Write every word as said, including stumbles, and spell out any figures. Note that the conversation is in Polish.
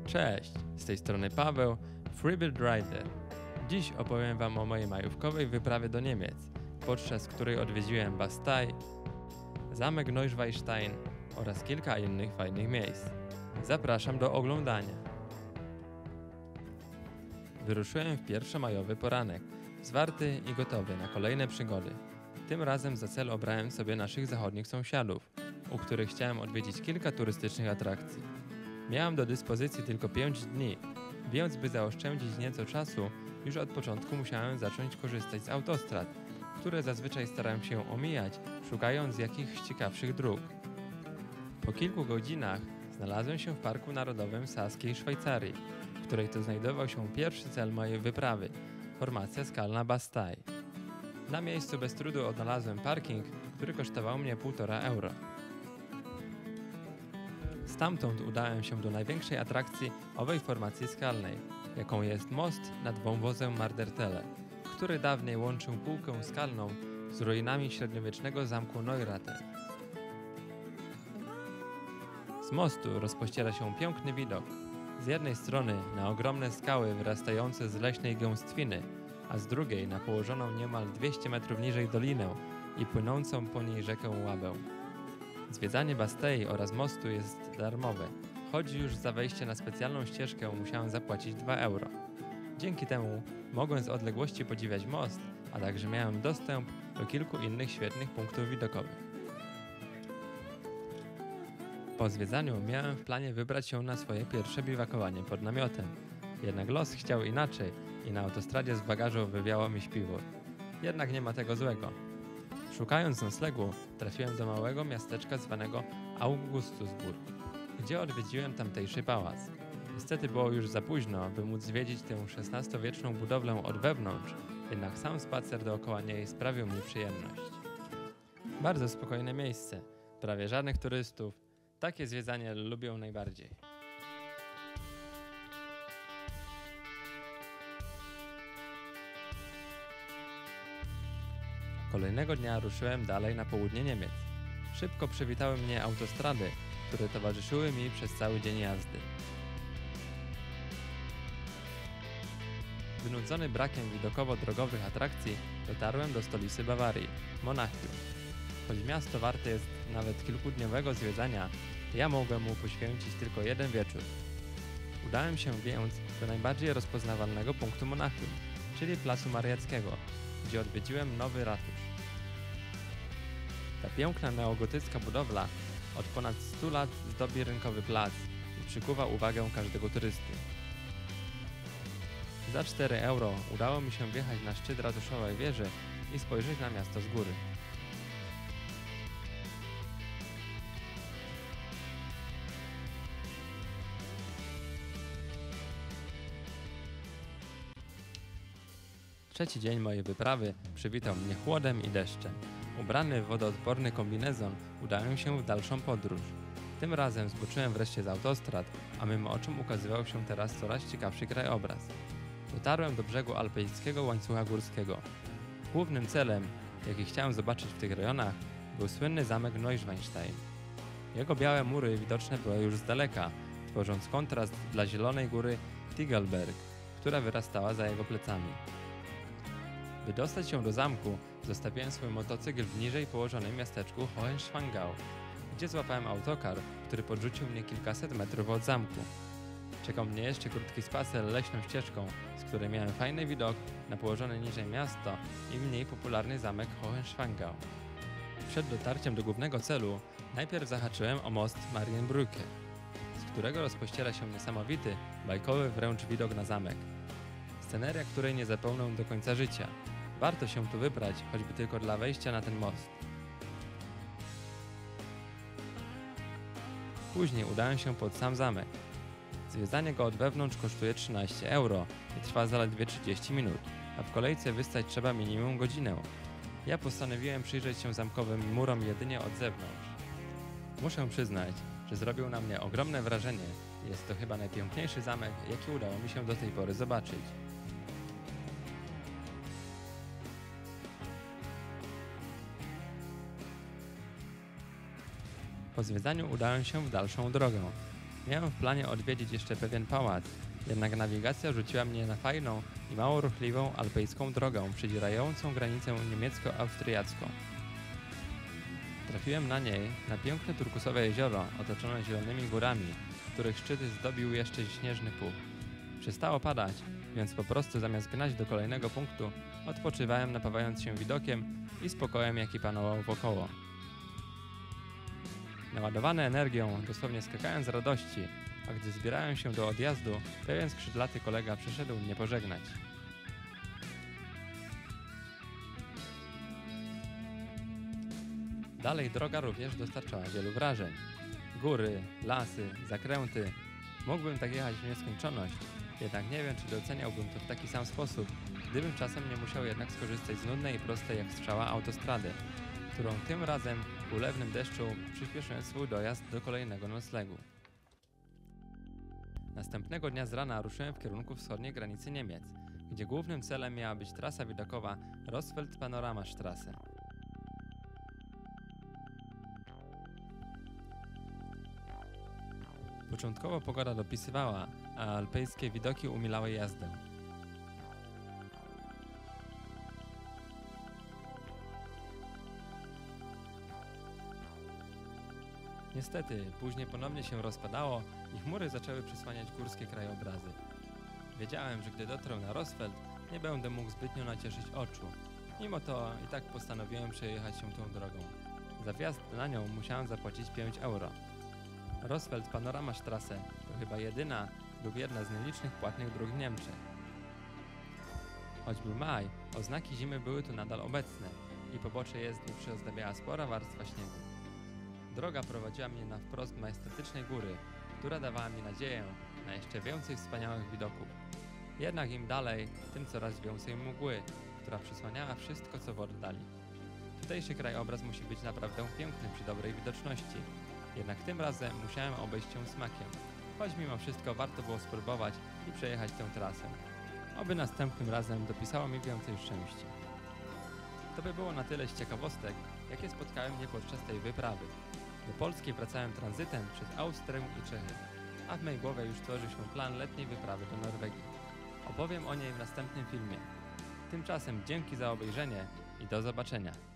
Cześć, z tej strony Paweł, Freebird Rider. Dziś opowiem Wam o mojej majówkowej wyprawie do Niemiec, podczas której odwiedziłem Bastei, zamek Neuschwanstein oraz kilka innych fajnych miejsc. Zapraszam do oglądania. Wyruszyłem w pierwszomajowy poranek, zwarty i gotowy na kolejne przygody. Tym razem za cel obrałem sobie naszych zachodnich sąsiadów, u których chciałem odwiedzić kilka turystycznych atrakcji. Miałem do dyspozycji tylko pięć dni, więc by zaoszczędzić nieco czasu, już od początku musiałem zacząć korzystać z autostrad, które zazwyczaj starałem się omijać, szukając jakichś ciekawszych dróg. Po kilku godzinach znalazłem się w Parku Narodowym Saskiej Szwajcarii, w której to znajdował się pierwszy cel mojej wyprawy – formacja skalna Bastei. Na miejscu bez trudu odnalazłem parking, który kosztował mnie półtora euro. Stamtąd udałem się do największej atrakcji owej formacji skalnej, jaką jest most nad wąwozem Mardertele, który dawniej łączył półkę skalną z ruinami średniowiecznego zamku Neurath. Z mostu rozpościera się piękny widok. Z jednej strony na ogromne skały wyrastające z leśnej gęstwiny, a z drugiej na położoną niemal dwieście metrów niżej dolinę i płynącą po niej rzekę Łabę. Zwiedzanie Bastei oraz mostu jest darmowe, choć już za wejście na specjalną ścieżkę musiałem zapłacić dwa euro. Dzięki temu mogłem z odległości podziwiać most, a także miałem dostęp do kilku innych świetnych punktów widokowych. Po zwiedzaniu miałem w planie wybrać się na swoje pierwsze biwakowanie pod namiotem. Jednak los chciał inaczej i na autostradzie z bagażu wywiało mi śpiwór. Jednak nie ma tego złego. Szukając noclegu, trafiłem do małego miasteczka zwanego Augustusburg, gdzie odwiedziłem tamtejszy pałac. Niestety było już za późno, by móc zwiedzić tę szesnastowieczną budowlę od wewnątrz, jednak sam spacer dookoła niej sprawił mi przyjemność. Bardzo spokojne miejsce, prawie żadnych turystów. Takie zwiedzanie lubię najbardziej. Kolejnego dnia ruszyłem dalej na południe Niemiec. Szybko przywitały mnie autostrady, które towarzyszyły mi przez cały dzień jazdy. Wynudzony brakiem widokowo-drogowych atrakcji dotarłem do stolicy Bawarii, Monachium. Choć miasto warte jest nawet kilkudniowego zwiedzania, ja mogłem mu poświęcić tylko jeden wieczór. Udałem się więc do najbardziej rozpoznawalnego punktu Monachium, czyli Placu Mariackiego, gdzie odwiedziłem nowy ratusz. Ta piękna neogotycka budowla od ponad stu lat zdobi rynkowy plac i przykuwa uwagę każdego turysty. Za cztery euro udało mi się wjechać na szczyt ratuszowej wieży i spojrzeć na miasto z góry. Trzeci dzień mojej wyprawy przywitał mnie chłodem i deszczem. Ubrany w wodoodporny kombinezon udałem się w dalszą podróż. Tym razem zboczyłem wreszcie z autostrad, a mym oczom ukazywał się teraz coraz ciekawszy krajobraz. Dotarłem do brzegu alpejskiego łańcucha górskiego. Głównym celem, jaki chciałem zobaczyć w tych rejonach, był słynny zamek Neuschwanstein. Jego białe mury widoczne były już z daleka, tworząc kontrast dla zielonej góry Tygelberg, która wyrastała za jego plecami. By dostać się do zamku, zostawiłem swój motocykl w niżej położonym miasteczku Hohenschwangau, gdzie złapałem autokar, który podrzucił mnie kilkaset metrów od zamku. Czekał mnie jeszcze krótki spacer leśną ścieżką, z której miałem fajny widok na położone niżej miasto i mniej popularny zamek Hohenschwangau. Przed dotarciem do głównego celu najpierw zahaczyłem o most Marienbrücke, z którego rozpościera się niesamowity, bajkowy wręcz widok na zamek. Sceneria, której nie zapomnę do końca życia. Warto się tu wybrać, choćby tylko dla wejścia na ten most. Później udałem się pod sam zamek. Zwiedzanie go od wewnątrz kosztuje trzynaście euro i trwa zaledwie trzydzieści minut, a w kolejce wystać trzeba minimum godzinę. Ja postanowiłem przyjrzeć się zamkowym murom jedynie od zewnątrz. Muszę przyznać, że zrobił na mnie ogromne wrażenie i jest to chyba najpiękniejszy zamek, jaki udało mi się do tej pory zobaczyć. Po zwiedzaniu udałem się w dalszą drogę. Miałem w planie odwiedzić jeszcze pewien pałac, jednak nawigacja rzuciła mnie na fajną i mało ruchliwą alpejską drogę przedzierającą granicę niemiecko-austriacką. Trafiłem na niej na piękne turkusowe jezioro otoczone zielonymi górami, których szczyty zdobił jeszcze śnieżny puch. Przestało padać, więc po prostu zamiast gnać do kolejnego punktu, odpoczywałem, napawając się widokiem i spokojem, jaki panował wokoło. Naładowany energią, dosłownie skakałem z radości, a gdy zbierałem się do odjazdu, pewien skrzydlaty kolega przyszedł mnie pożegnać. Dalej droga również dostarczała wielu wrażeń. Góry, lasy, zakręty. Mógłbym tak jechać w nieskończoność, jednak nie wiem, czy doceniałbym to w taki sam sposób, gdybym czasem nie musiał jednak skorzystać z nudnej i prostej jak strzała autostrady, którą tym razem w ulewnym deszczu przyspieszyłem swój dojazd do kolejnego noclegu. Następnego dnia z rana ruszyłem w kierunku wschodniej granicy Niemiec, gdzie głównym celem miała być trasa widokowa Rossfeld-Panorama-Straße. Początkowo pogoda dopisywała, a alpejskie widoki umilały jazdę. Niestety, później ponownie się rozpadało i chmury zaczęły przysłaniać górskie krajobrazy. Wiedziałem, że gdy dotrę na Rossfeld, nie będę mógł zbytnio nacieszyć oczu. Mimo to i tak postanowiłem przejechać się tą drogą. Za wjazd na nią musiałem zapłacić pięć euro. Rossfeld-Panorama-Straße to chyba jedyna lub jedna z nielicznych płatnych dróg w Niemczech. Choć był maj, oznaki zimy były tu nadal obecne i pobocze jezdni przyozdabiała spora warstwa śniegu. Droga prowadziła mnie na wprost majestatycznej góry, która dawała mi nadzieję na jeszcze więcej wspaniałych widoków. Jednak im dalej, tym coraz więcej mgły, która przysłaniała wszystko, co w oddali. Tutejszy krajobraz musi być naprawdę piękny przy dobrej widoczności, jednak tym razem musiałem obejść się smakiem, choć mimo wszystko warto było spróbować i przejechać tę trasę. Oby następnym razem dopisało mi więcej szczęścia. To by było na tyle z ciekawostek, jakie spotkałem mnie podczas tej wyprawy. Do Polski wracałem tranzytem przez Austrię i Czechy, a w mej głowie już tworzy się plan letniej wyprawy do Norwegii. Opowiem o niej w następnym filmie. Tymczasem dzięki za obejrzenie i do zobaczenia.